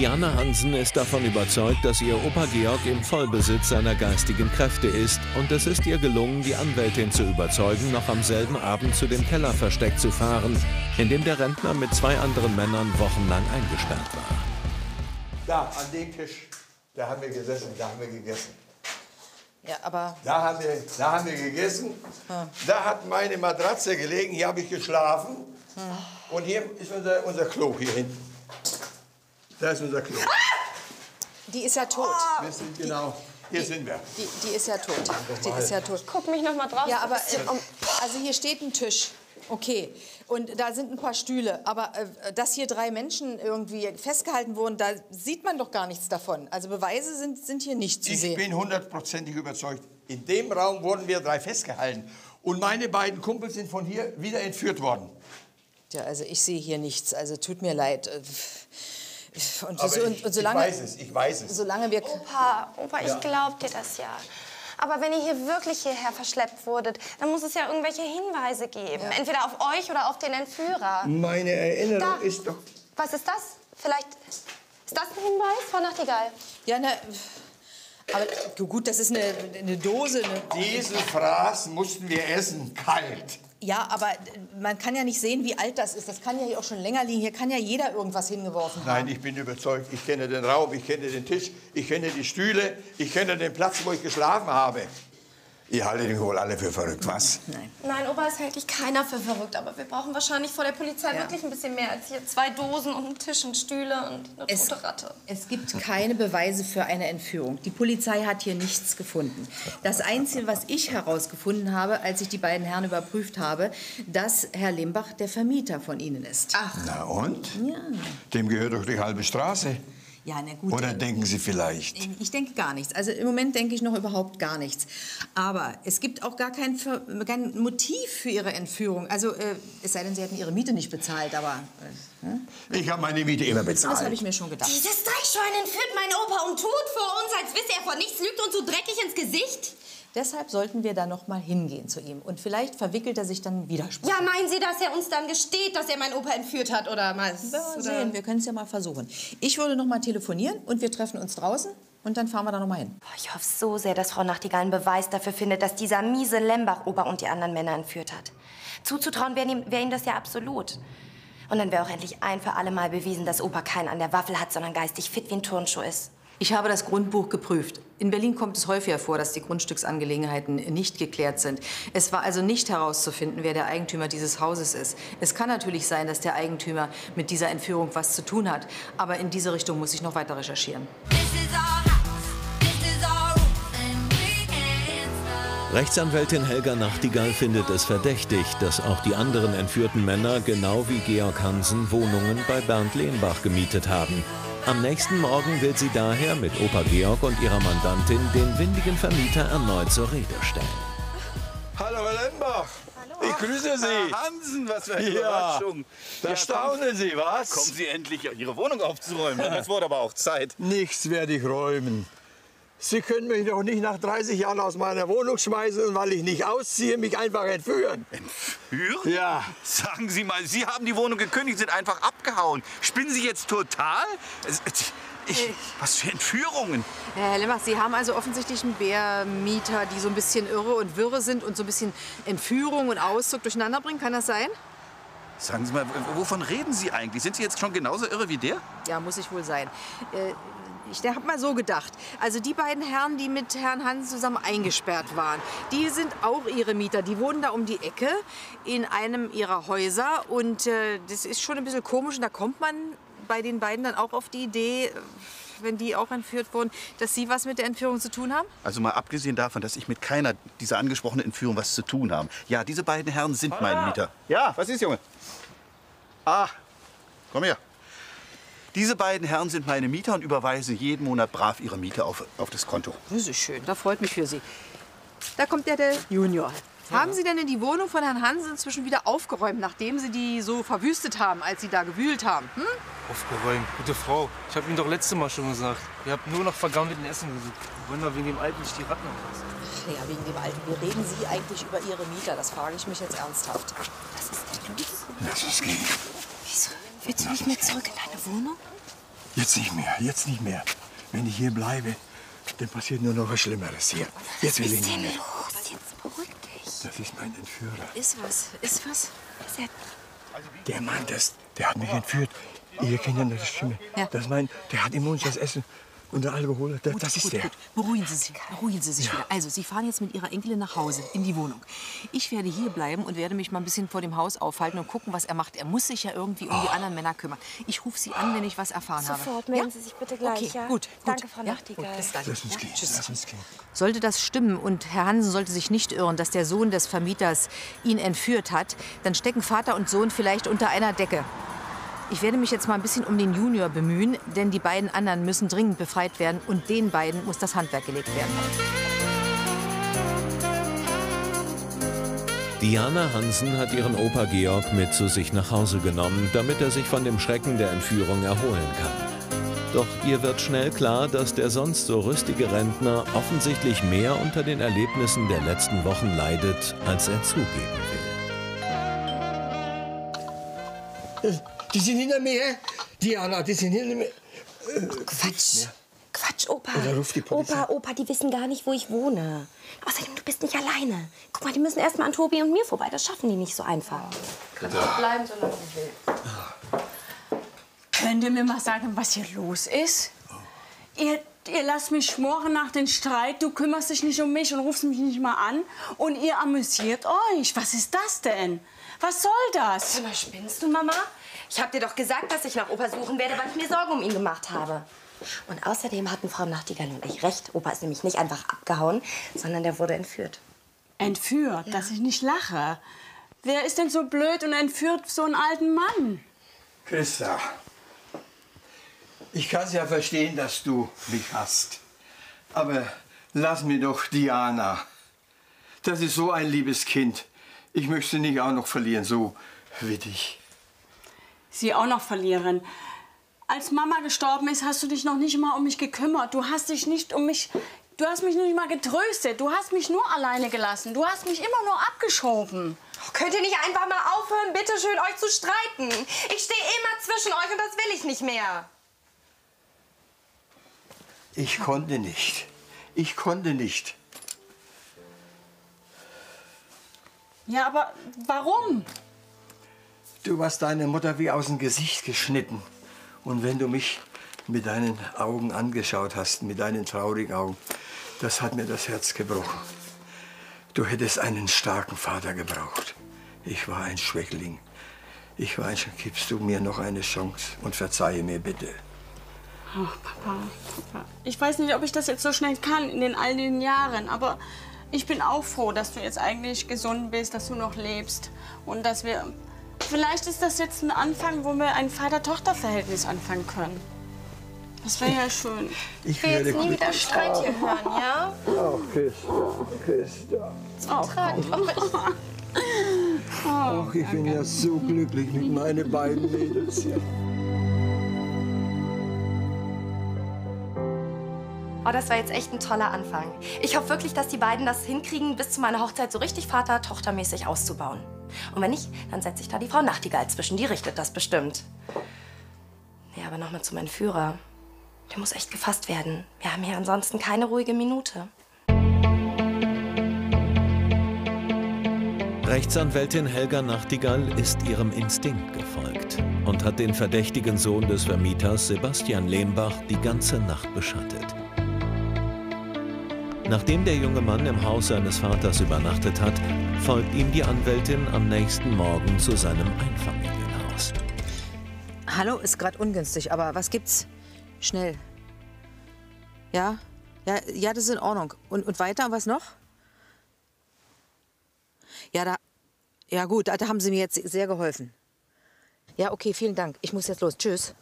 Diana Hansen ist davon überzeugt, dass ihr Opa Georg im Vollbesitz seiner geistigen Kräfte ist und es ist ihr gelungen, die Anwältin zu überzeugen, noch am selben Abend zu dem Kellerversteck zu fahren, in dem der Rentner mit 2 anderen Männern wochenlang eingesperrt war. Da, an dem Tisch, da haben wir gesessen, da haben wir gegessen. Ja, aber... Da haben wir gegessen, da hat meine Matratze gelegen, hier habe ich geschlafen. Und hier ist unser Klo, hier hinten. Da ist unser Klo. Die ist ja tot. Wir sind genau, hier sind wir. Die ist ja tot. Die ist ja tot. Guck mich noch mal drauf. Ja, aber also hier steht ein Tisch. Okay. Und da sind ein paar Stühle. Aber dass hier 3 Menschen irgendwie festgehalten wurden, da sieht man doch gar nichts davon. Also Beweise sind hier nicht zu sehen. Ich bin 100%ig überzeugt. In dem Raum wurden wir 3 festgehalten. Und meine beiden Kumpels sind von hier wieder entführt worden. Ja, also ich sehe hier nichts. Also tut mir leid. Und solange, ich weiß es. Solange wir... Opa, ich glaub dir das ja. Aber wenn ihr hier wirklich hierher verschleppt wurdet, dann muss es ja irgendwelche Hinweise geben. Ja. Entweder auf euch oder auf den Entführer. Meine Erinnerung ist doch... Was ist das? Vielleicht ist das ein Hinweis, Frau Nachtigall? Ja, aber gut, das ist eine Dose. Diesen Fraß mussten wir essen, kalt. Ja, aber man kann ja nicht sehen, wie alt das ist. Das kann ja hier auch schon länger liegen. Hier kann ja jeder irgendwas hingeworfen haben. Nein, ich bin überzeugt. Ich kenne den Raum, ich kenne den Tisch, ich kenne die Stühle, ich kenne den Platz, wo ich geschlafen habe. Ihr haltet mich wohl alle für verrückt, was? Nein, Opa, es hält dich keiner für verrückt. Aber wir brauchen wahrscheinlich vor der Polizei wirklich ein bisschen mehr als hier 2 Dosen und einen Tisch und Stühle und eine tote Ratte. Es gibt keine Beweise für eine Entführung. Die Polizei hat hier nichts gefunden. Das Einzige, was ich herausgefunden habe, als ich die beiden Herren überprüft habe, dass Herr Limbach der Vermieter von Ihnen ist. Ach. Na und? Ja. Dem gehört doch die halbe Straße. Ja, na gut. Oder denken Sie vielleicht? Ich denke gar nichts. Also im Moment denke ich noch überhaupt gar nichts. Aber es gibt auch gar kein Motiv für Ihre Entführung. Also es sei denn, Sie hätten Ihre Miete nicht bezahlt, aber... Ich habe meine Miete immer bezahlt. Das habe ich mir schon gedacht. Dieses Dreckschwein entführt meinen Opa und tut vor uns, als wisse er von nichts, lügt uns so dreckig ins Gesicht. Deshalb sollten wir da noch mal hingehen zu ihm. Und vielleicht verwickelt er sich dann Widerspruch. Ja, meinen Sie, dass er uns dann gesteht, dass er meinen Opa entführt hat? Oder mal sehen, wir können es ja mal versuchen. Ich würde noch mal telefonieren und wir treffen uns draußen. Und dann fahren wir da noch mal hin. Ich hoffe so sehr, dass Frau Nachtigall einen Beweis dafür findet, dass dieser miese Lembach Opa und die anderen Männer entführt hat. Zuzutrauen wäre ihm das ja absolut. Und dann wäre auch endlich ein für alle Mal bewiesen, dass Opa keinen an der Waffel hat, sondern geistig fit wie ein Turnschuh ist. Ich habe das Grundbuch geprüft. In Berlin kommt es häufiger vor, dass die Grundstücksangelegenheiten nicht geklärt sind. Es war also nicht herauszufinden, wer der Eigentümer dieses Hauses ist. Es kann natürlich sein, dass der Eigentümer mit dieser Entführung was zu tun hat. Aber in diese Richtung muss ich noch weiter recherchieren. Rechtsanwältin Helga Nachtigall findet es verdächtig, dass auch die anderen entführten Männer genau wie Georg Hansen Wohnungen bei Bernd Lehnbach gemietet haben. Am nächsten Morgen will sie daher mit Opa Georg und ihrer Mandantin den windigen Vermieter erneut zur Rede stellen. Hallo, Herr Lembach. Hallo. Ich grüße Sie. Herr Hansen, was für eine Überraschung. Da staunen Sie, was? Kommen Sie endlich, Ihre Wohnung aufzuräumen. Das wurde aber auch Zeit. Nichts werde ich räumen. Sie können mich doch nicht nach 30 Jahren aus meiner Wohnung schmeißen und weil ich nicht ausziehe, mich einfach entführen. Entführen? Ja. Sagen Sie mal, Sie haben die Wohnung gekündigt, sind einfach abgehauen. Spinnen Sie jetzt total? Was für Entführungen? Herr Lembach, Sie haben also offensichtlich einen Bärmieter, die so ein bisschen irre und wirre sind und so ein bisschen Entführung und Auszug durcheinander bringen. Kann das sein? Sagen Sie mal, wovon reden Sie eigentlich? Sind Sie jetzt schon genauso irre wie der? Ja, muss ich wohl sein. Ich habe mal so gedacht. Also die beiden Herren, die mit Herrn Hansen zusammen eingesperrt waren, die sind auch ihre Mieter. Die wohnen da um die Ecke in einem ihrer Häuser. Und das ist schon ein bisschen komisch. Und da kommt man bei den beiden dann auch auf die Idee, wenn die auch entführt wurden, dass sie was mit der Entführung zu tun haben? Also mal abgesehen davon, dass ich mit keiner dieser angesprochenen Entführung was zu tun habe. Ja, diese beiden Herren sind meine Mieter. Ja, was ist, Junge? Ah, komm her. Diese beiden Herren sind meine Mieter und überweisen jeden Monat brav ihre Miete auf das Konto. Das ist schön, das freut mich für Sie. Da kommt ja der Junior. Ja. Haben Sie denn in die Wohnung von Herrn Hansen inzwischen wieder aufgeräumt, nachdem Sie die so verwüstet haben, als Sie da gewühlt haben? Hm? Aufgeräumt, gute Frau. Ich habe Ihnen doch letztes Mal schon gesagt. Ihr habt nur noch vergammelten Essen gesucht. Wollen wir wegen dem Alten nicht die Ratten anfassen? Ja, wegen dem Alten. Wie reden Sie eigentlich über Ihre Mieter? Das frage ich mich jetzt ernsthaft. Was ist denn los? Lass uns gehen. Wieso? Willst du nicht mehr zurück in deine Wohnung? Jetzt nicht mehr, jetzt nicht mehr. Wenn ich hier bleibe, dann passiert nur noch was Schlimmeres hier. Jetzt will ich nicht mehr. Jetzt beruhig dich. Das ist mein Entführer. Ist was? Ist was? Der Mann, der hat mich entführt. Ihr kennt ja das Stimme. Ja. Der hat im Mund das Essen und der Alkohol. Das ist der. Gut. Beruhigen Sie sich wieder. Also, Sie fahren jetzt mit Ihrer Enkelin nach Hause, in die Wohnung. Ich werde hier bleiben und werde mich mal ein bisschen vor dem Haus aufhalten und gucken, was er macht. Er muss sich ja irgendwie um die anderen Männer kümmern. Ich rufe Sie an, wenn ich was erfahren habe. Sofort, melden Sie sich bitte gleich, okay, ja? gut. Danke, Frau Ja, Nachtigall. gut, bis dann. Lass uns gehen. Tschüss. Lass uns gehen. Sollte das stimmen und Herr Hansen sollte sich nicht irren, dass der Sohn des Vermieters ihn entführt hat, dann stecken Vater und Sohn vielleicht unter einer Decke. Ich werde mich jetzt mal ein bisschen um den Junior bemühen, denn die beiden anderen müssen dringend befreit werden und den beiden muss das Handwerk gelegt werden. Diana Hansen hat ihren Opa Georg mit zu sich nach Hause genommen, damit er sich von dem Schrecken der Entführung erholen kann. Doch ihr wird schnell klar, dass der sonst so rüstige Rentner offensichtlich mehr unter den Erlebnissen der letzten Wochen leidet, als er zugeben will. Die sind hinter mir. Diana, die sind hinter mir. Quatsch. Quatsch, Opa. Oder ruft die Polizei. Opa, die wissen gar nicht, wo ich wohne. Außerdem, du bist nicht alleine. Guck mal, die müssen erst mal an Tobi und mir vorbei. Das schaffen die nicht so einfach. Kannst du bleiben, solange du willst. Könnt ihr mir mal sagen, was hier los ist? Ihr lasst mich schmoren nach dem Streit, du kümmerst dich nicht um mich und rufst mich nicht mal an. Und ihr amüsiert euch. Was ist das denn? Was soll das? Sag mal, spinnst du, Mama? Ich hab dir doch gesagt, dass ich nach Opa suchen werde, weil ich mir Sorgen um ihn gemacht habe. Und außerdem hatten Frau Nachtigall und ich recht. Opa ist nämlich nicht einfach abgehauen, sondern der wurde entführt. Entführt? Ja. Dass ich nicht lache. Wer ist denn so blöd und entführt so einen alten Mann? Christa, ich kann es ja verstehen, dass du mich hasst. Aber lass mir doch Diana. Das ist so ein liebes Kind. Ich möchte sie nicht auch noch verlieren, so wie dich. Sie auch noch verlieren. Als Mama gestorben ist, hast du dich noch nicht mal um mich gekümmert. Du hast dich nicht um mich... Du hast mich nicht mal getröstet. Du hast mich nur alleine gelassen. Du hast mich immer nur abgeschoben. Oh, könnt ihr nicht einfach mal aufhören, bitte schön, euch zu streiten? Ich stehe immer zwischen euch und das will ich nicht mehr. Ich konnte nicht. Ich konnte nicht. Ja, aber warum? Du hast deine Mutter wie aus dem Gesicht geschnitten. Und wenn du mich mit deinen Augen angeschaut hast, mit deinen traurigen Augen, das hat mir das Herz gebrochen. Du hättest einen starken Vater gebraucht. Ich war ein Schwächling. Gibst du mir noch eine Chance und verzeihe mir bitte. Oh, Papa. Ich weiß nicht, ob ich das jetzt so schnell kann in all den Jahren, aber ich bin auch froh, dass du jetzt eigentlich gesund bist, dass du noch lebst und dass wir... Vielleicht ist das jetzt ein Anfang, wo wir ein Vater-Tochter-Verhältnis anfangen können. Das wäre ja schön. Ich will werde jetzt nie wieder Streit hier hören, ja? Ach, Christa. Ach, ich bin ja so glücklich mit meinen beiden Mädels hier. Oh, das war jetzt echt ein toller Anfang. Ich hoffe wirklich, dass die beiden das hinkriegen, bis zu meiner Hochzeit so richtig Vater-Tochter-mäßig auszubauen. Und wenn nicht, dann setze ich da die Frau Nachtigall zwischen. Die richtet das bestimmt. Ja, aber noch mal zu meinem Führer. Der muss echt gefasst werden. Wir haben hier ansonsten keine ruhige Minute. Rechtsanwältin Helga Nachtigall ist ihrem Instinkt gefolgt und hat den verdächtigen Sohn des Vermieters Sebastian Lehmbach die ganze Nacht beschattet. Nachdem der junge Mann im Haus seines Vaters übernachtet hat, folgt ihm die Anwältin am nächsten Morgen zu seinem Einfamilienhaus. Hallo, ist gerade ungünstig, aber was gibt's? Schnell. Ja? Ja, das ist in Ordnung. Und weiter, was noch? Ja gut, da haben Sie mir jetzt sehr geholfen. Ja, okay, vielen Dank. Ich muss jetzt los. Tschüss.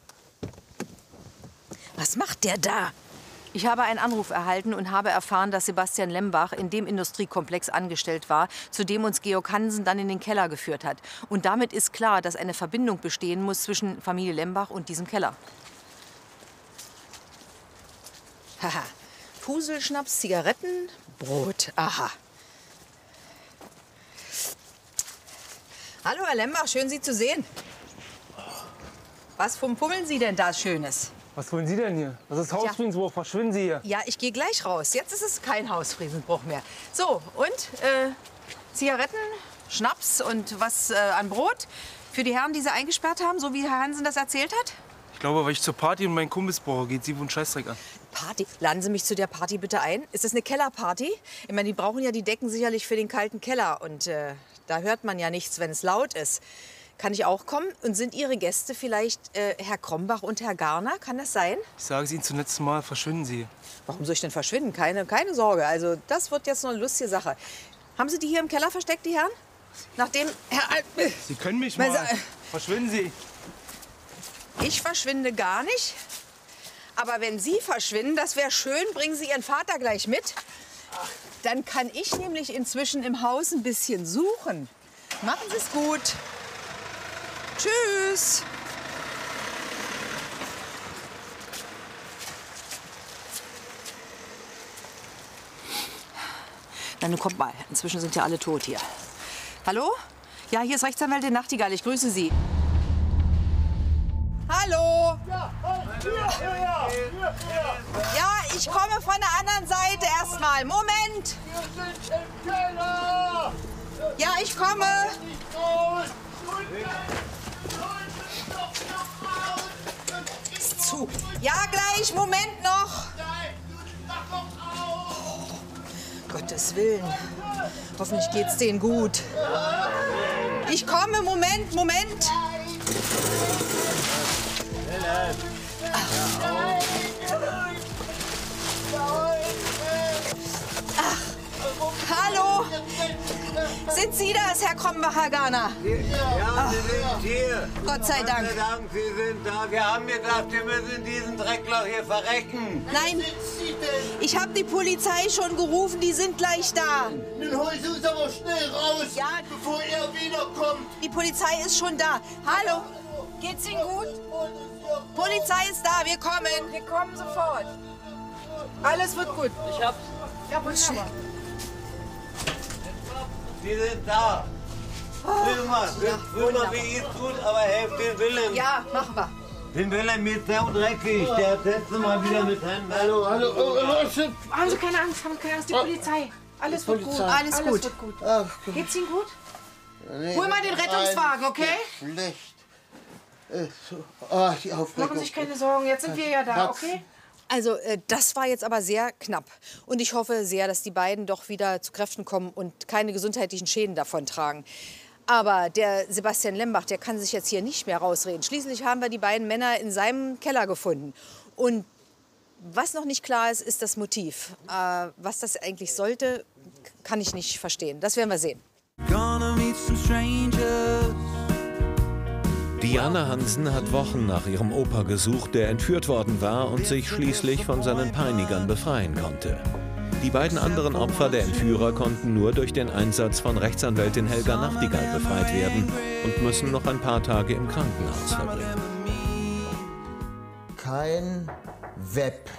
Was macht der da? Ich habe einen Anruf erhalten und habe erfahren, dass Sebastian Lembach in dem Industriekomplex angestellt war, zu dem uns Georg Hansen dann in den Keller geführt hat. Und damit ist klar, dass eine Verbindung bestehen muss zwischen Familie Lembach und diesem Keller. Haha. Fuselschnaps, Zigaretten, Brot. Aha. Hallo, Herr Lembach, schön, Sie zu sehen. Was pummeln Sie denn da Schönes? Was wollen Sie denn hier? Das ist Hausfriedensbruch. Verschwinden Sie hier. Ja, ich gehe gleich raus. Jetzt ist es kein Hausfriedensbruch mehr. So, und Zigaretten, Schnaps und was an Brot für die Herren, die Sie eingesperrt haben, so wie Herr Hansen das erzählt hat? Ich glaube, weil ich zur Party und meinen Kumpels brauche, geht Sie wohl einen Scheißdreck an. Party? Laden Sie mich zu der Party bitte ein. Ist das eine Kellerparty? Ich meine, die brauchen ja die Decken sicherlich für den kalten Keller. Und da hört man ja nichts, wenn es laut ist. Kann ich auch kommen? Und sind Ihre Gäste vielleicht Herr Krombach und Herr Garner? Kann das sein? Ich sage es Ihnen zum letzten Mal, verschwinden Sie. Warum soll ich denn verschwinden? Keine Sorge. Also das wird jetzt noch eine lustige Sache. Haben Sie die hier im Keller versteckt, die Herren? Nachdem Herr Sie können mich mal. Verschwinden Sie. Ich verschwinde gar nicht. Aber wenn Sie verschwinden, das wäre schön, bringen Sie Ihren Vater gleich mit. Dann kann ich nämlich inzwischen im Haus ein bisschen suchen. Machen Sie es gut. Tschüss. Na, nun kommt mal. Inzwischen sind ja alle tot hier. Hallo? Ja, hier ist Rechtsanwältin Nachtigall. Ich grüße Sie. Hallo? Ja, ich komme von der anderen Seite erstmal. Moment. Ja, ich komme. Ist zu. Ja, gleich. Moment noch. Gottes Willen. Hoffentlich geht's denen gut. Ich komme. Moment. Hallo! Sind Sie das, Herr Krombacher Garner? Ja, Sie sind hier. Gott sei Dank. Gott sei Dank, Sie sind da. Wir haben gedacht, wir müssen in diesem Dreckloch hier verrecken. Nein, ich habe die Polizei schon gerufen, die sind gleich da. Nun holen Sie uns aber schnell raus, Ja. bevor er wiederkommt. Die Polizei ist schon da. Hallo, geht's Ihnen gut? Polizei ist da, wir kommen. Wir kommen sofort. Alles wird gut. Ich hab's. Ja, wunderbar. Sie sind da. Will mal, wie es tut, aber helft den Willem. Ja, machen wir. Den Willem ist sehr dreckig. Der hat letztes Mal wieder mit Händen. Hallo. Haben Sie keine Angst, die Polizei. Alles wird gut. Alles wird gut. Geht's Ihnen gut? Nee, Hol mal den Rettungswagen, okay? Schlecht. Die Aufregung. Machen Sie sich keine Sorgen, jetzt sind wir ja da, okay? Also, das war jetzt aber sehr knapp. Und ich hoffe sehr, dass die beiden doch wieder zu Kräften kommen und keine gesundheitlichen Schäden davontragen. Aber der Sebastian Lembach, der kann sich jetzt hier nicht mehr rausreden. Schließlich haben wir die beiden Männer in seinem Keller gefunden. Und was noch nicht klar ist, ist das Motiv. Was das eigentlich sollte, kann ich nicht verstehen. Das werden wir sehen. Diana Hansen hat Wochen nach ihrem Opa gesucht, der entführt worden war und sich schließlich von seinen Peinigern befreien konnte. Die beiden anderen Opfer der Entführer konnten nur durch den Einsatz von Rechtsanwältin Helga Nachtigall befreit werden und müssen noch ein paar Tage im Krankenhaus verbringen. Kein Web.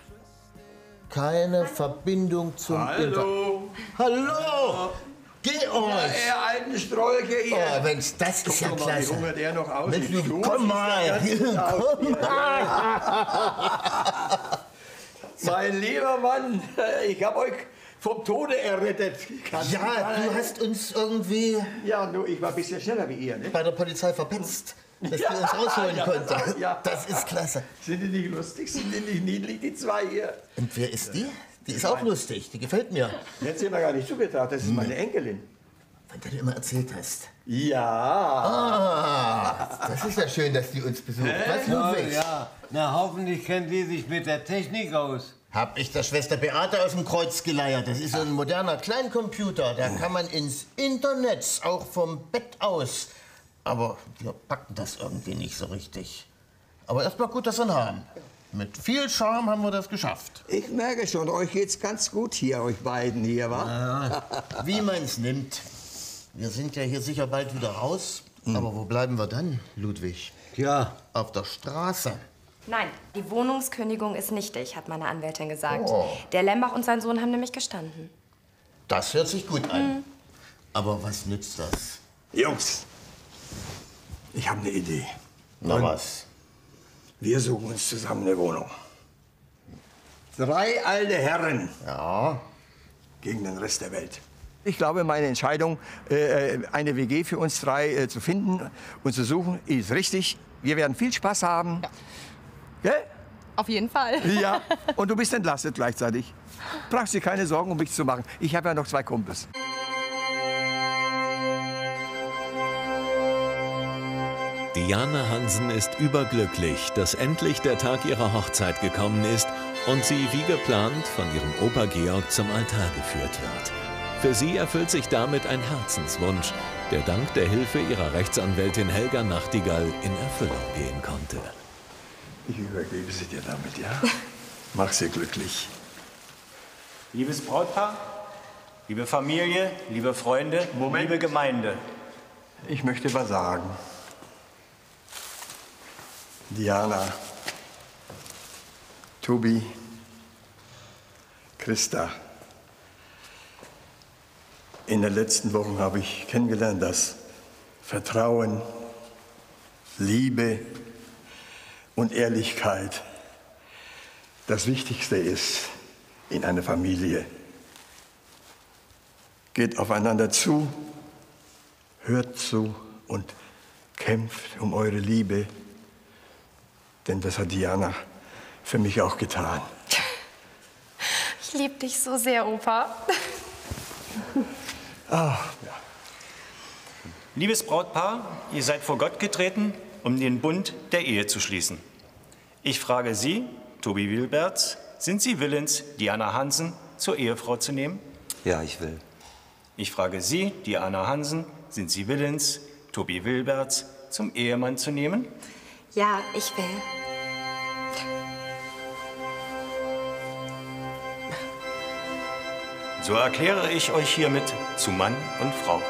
Keine Verbindung zum Internet. Hallo! Georg! Ihr alten Strolche, ihr. Oh, Mensch, das ist ja klasse. Wie hungert der noch aus? Mensch, komm mal! Komm mal! Mein lieber Mann, ich habe euch vom Tode errettet. Ja, du hast uns irgendwie Ja, nur ich war ein bisschen schneller wie ihr, ne? bei der Polizei verpetzt, dass die uns rausholen konnten. ja. Das ist klasse. Sind die nicht lustig? Sind die nicht niedlich, die zwei hier? Und wer ist die? Die ist auch lustig, die gefällt mir. Hättest du mir gar nicht zugetraut, das ist meine Enkelin. Von der du immer erzählt hast. Ja. Ah, das ist ja schön, dass die uns besucht. Was, Ludwig? Ja, na hoffentlich kennt die sich mit der Technik aus. Hab ich der Schwester Beate aus dem Kreuz geleiert. Das ist so ein moderner Kleincomputer. Da kann man ins Internet, auch vom Bett aus. Aber wir packen das irgendwie nicht so richtig. Aber erstmal gut, dass wir ihn haben. Mit viel Charme haben wir das geschafft. Ich merke schon, euch geht's ganz gut hier, euch beiden hier, wa? Ja, wie man es nimmt. Wir sind ja hier sicher bald wieder raus. Aber wo bleiben wir dann, Ludwig? Ja. Auf der Straße. Nein, die Wohnungskündigung ist nichtig, hat meine Anwältin gesagt. Oh. Der Lembach und sein Sohn haben nämlich gestanden. Das hört sich gut an. Aber was nützt das? Jungs, ich habe eine Idee. Na was? Wir suchen uns zusammen eine Wohnung. 3 alte Herren. Ja. Gegen den Rest der Welt. Ich glaube, meine Entscheidung, eine WG für uns 3 zu finden und zu suchen, ist richtig. Wir werden viel Spaß haben. Ja. Gell? Auf jeden Fall. Ja, und du bist entlastet gleichzeitig. Brauchst dir keine Sorgen, um mich zu machen. Ich habe ja noch 2 Kumpels. Diana Hansen ist überglücklich, dass endlich der Tag ihrer Hochzeit gekommen ist und sie wie geplant von ihrem Opa Georg zum Altar geführt wird. Für sie erfüllt sich damit ein Herzenswunsch, der dank der Hilfe ihrer Rechtsanwältin Helga Nachtigall in Erfüllung gehen konnte. Ich übergebe sie dir damit, ja? Mach sie glücklich. Liebes Brautpaar, liebe Familie, liebe Freunde, liebe Gemeinde. Ich möchte was sagen. Diana, Tobi, Christa. In den letzten Wochen habe ich kennengelernt, dass Vertrauen, Liebe und Ehrlichkeit das Wichtigste ist in einer Familie. Geht aufeinander zu, hört zu und kämpft um eure Liebe. Denn das hat Diana für mich auch getan. Ich liebe dich so sehr, Opa. Ja. Liebes Brautpaar, ihr seid vor Gott getreten, um den Bund der Ehe zu schließen. Ich frage Sie, Tobi Wilberts, sind Sie willens, Diana Hansen zur Ehefrau zu nehmen? Ja, ich will. Ich frage Sie, Diana Hansen, sind Sie willens, Tobi Wilberts zum Ehemann zu nehmen? Ja, ich will. So erkläre ich euch hiermit zu Mann und Frau.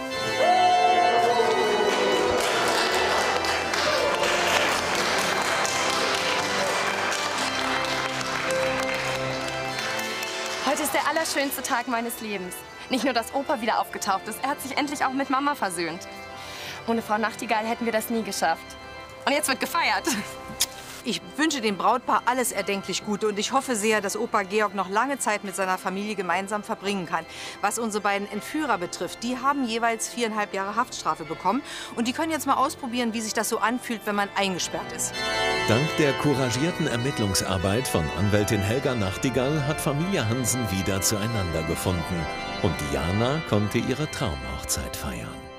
Heute ist der allerschönste Tag meines Lebens. Nicht nur, dass Opa wieder aufgetaucht ist, er hat sich endlich auch mit Mama versöhnt. Ohne Frau Nachtigall hätten wir das nie geschafft. Und jetzt wird gefeiert. Ich wünsche dem Brautpaar alles erdenklich Gute und ich hoffe sehr, dass Opa Georg noch lange Zeit mit seiner Familie gemeinsam verbringen kann. Was unsere beiden Entführer betrifft, die haben jeweils 4,5 Jahre Haftstrafe bekommen und die können jetzt mal ausprobieren, wie sich das so anfühlt, wenn man eingesperrt ist. Dank der couragierten Ermittlungsarbeit von Anwältin Helga Nachtigall hat Familie Hansen wieder zueinander gefunden und Diana konnte ihre Traumhochzeit feiern.